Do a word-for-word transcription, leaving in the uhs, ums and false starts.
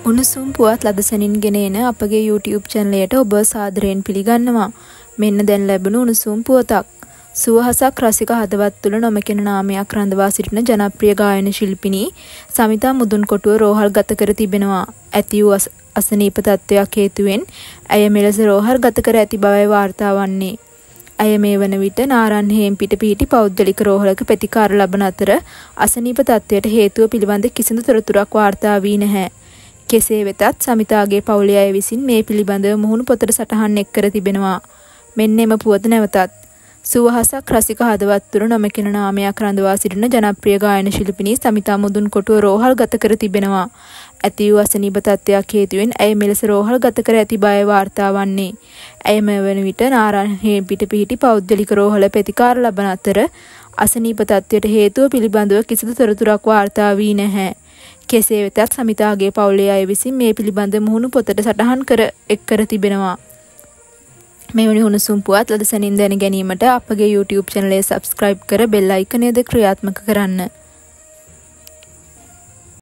උණුසුම් පුවත් ලදසනින් ගෙන එන අපගේ YouTube channel එකට ඔබ සාදරයෙන් පිළිගන්නවා. මෙන්න දැන් ලැබුණු උණුසුම් පුවතක්. සුවහසක් රසික හදවත් තුළ නොමැකෙන නාමයක් රඳවා සිටින ජනප්‍රිය ගායන ශිල්පිනී සමිතා මුදුන්කොටුව රෝහල් ගත කර තිබෙනවා. ඇති වූ අසනීප තත්ත්වයක් හේතුවෙන් ඇය මෙලෙස රෝහල් ගත කර ඇති බවයි වාර්තා වන්නේ. ඇය මේ වන විට නාරන්හේම් පිට පිහිටි පෞද්ගලික රෝහලක ප්‍රතිකාර ලබන අතර අසනීප තත්ත්වයට හේතුව පිළිබඳ කිසිදු තොරතුරක් වාර්තා වී නැහැ. කෙසේ වෙතත් සමිතාගේ පවුලේ අය විසින් මේ පිළිබඳව මුහුණු පොතට සටහන් එක් කර තිබෙනවා. මෙන්න එම පුවත නැවතත් සුවහසක් රසික හදවත් තුළ නොමැකෙන නාමයක් රඳවා සිටින ජනප්‍රිය ගායන ශිල්පිනී සමිතා මුදුන්කොටුව රෝහල් ගත කර තිබෙනවා. ඇති වූ අසනීප තත්ත්වයක් හේතුවෙන් ඇය මෙලෙස රෝහල් ගත කර ඇති බව වාර්තා වන්නේ. ඇය මේ වන විට නාරන්හේම් පිට පිහිටි පෞද්ගලික රෝහල ප්‍රතිකාර ලබන අතර අසනීප තත්ත්වයට හේතුව පිළිබඳව කිසිදු තොරතුරක් වාර්තා වී නැහැ. කෙසේ වෙතත් සමිතාගේ පවුලේ අය විසින් මේ පිළිබඳ මුහුණු පොතට සටහන් කර එක් කර තිබෙනවා. මෙවැනි උණුසුම් පුවත් ලද සැනින් දැන ගැනීමට අපගේ YouTube channel එක subscribe කර bell icon එක ක්‍රියාත්මක කරන්න.